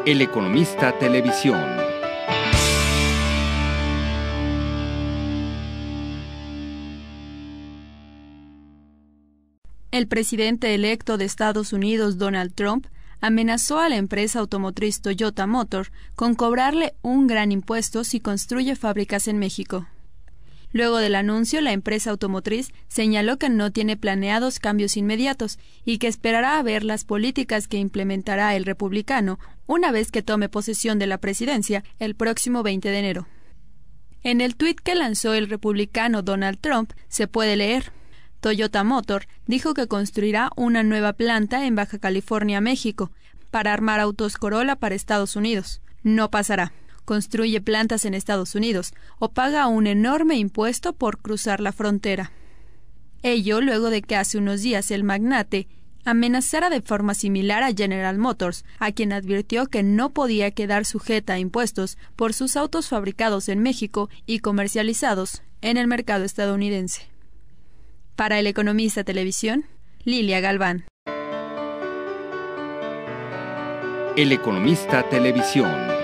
El Economista Televisión. El presidente electo de Estados Unidos, Donald Trump, amenazó a la empresa automotriz Toyota Motor con cobrarle un gran impuesto si construye fábricas en México. Luego del anuncio, la empresa automotriz señaló que no tiene planeados cambios inmediatos y que esperará a ver las políticas que implementará el republicano una vez que tome posesión de la presidencia el próximo 20 de enero. En el tuit que lanzó el republicano Donald Trump se puede leer: Toyota Motor dijo que construirá una nueva planta en Baja California, México, para armar autos Corolla para Estados Unidos. No pasará. Construye plantas en Estados Unidos o paga un enorme impuesto por cruzar la frontera. Ello luego de que hace unos días el magnate amenazara de forma similar a General Motors, a quien advirtió que no podía quedar sujeta a impuestos por sus autos fabricados en México y comercializados en el mercado estadounidense. Para El Economista Televisión, Lilia Galván. El Economista Televisión.